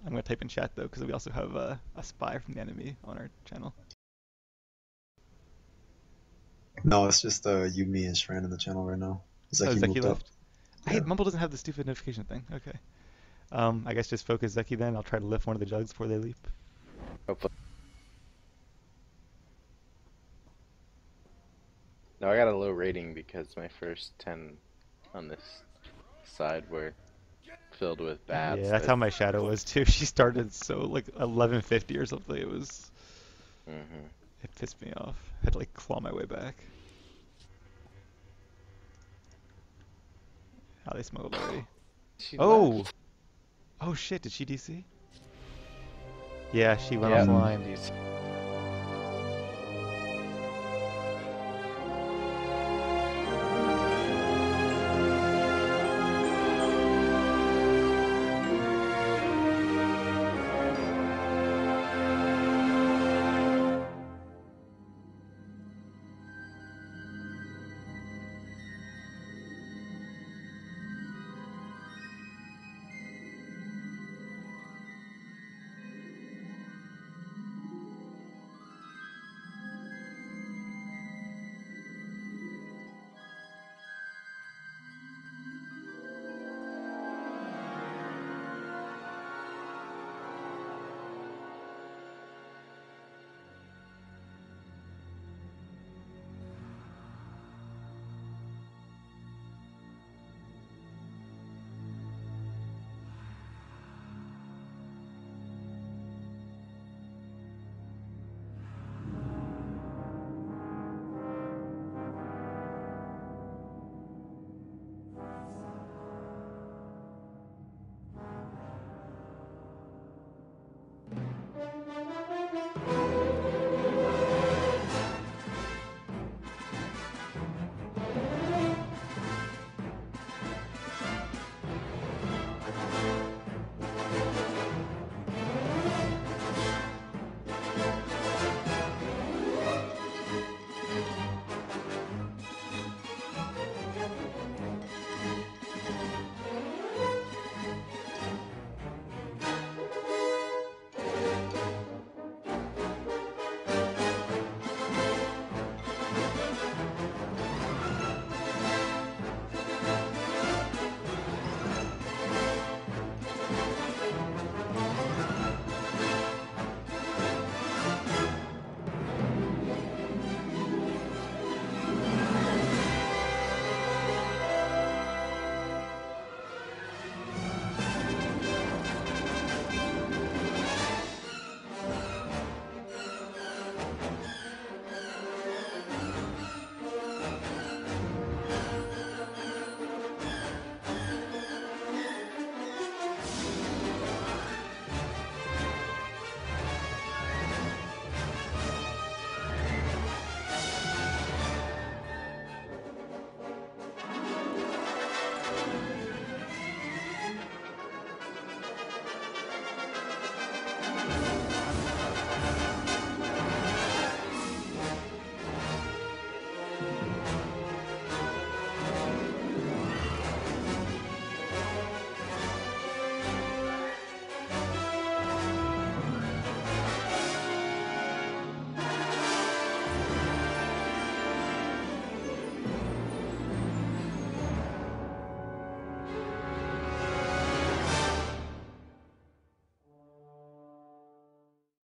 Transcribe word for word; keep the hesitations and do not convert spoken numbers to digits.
I'm gonna type in chat though, because we also have uh, a spy from the enemy on our channel. No, it's just uh, you, me, and Shran in the channel right now. Oh, Zeki Zeki moved up. left. I Yeah. hate Mumble doesn't have the stupid notification thing. Okay. Um, I guess just focus Zeki then. I'll try to lift one of the jugs before they leap. Hopefully. No, I got a low rating because my first ten on this side were filled with Yeah, bats. that's how my shadow was too. She started so like eleven fifty or something. It was. Mm-hmm. It pissed me off. I had to like claw my way back. How they smuggled already. She Oh! left. Oh shit, did she D C? Yeah, she went Yep. Mm. offline. She's